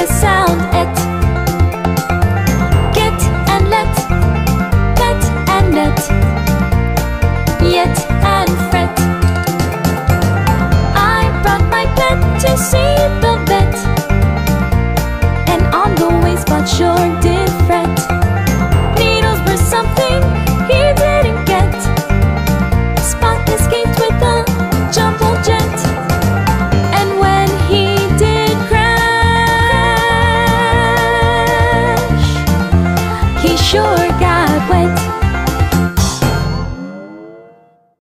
the sound et. Get and let, pet and net, yet and fret. I brought my pet to see the vet, and on the way Spot sure did fret. Needles were something he didn't get. Spot escaped with a jumbo jet, and when he did crash, he sure got wet.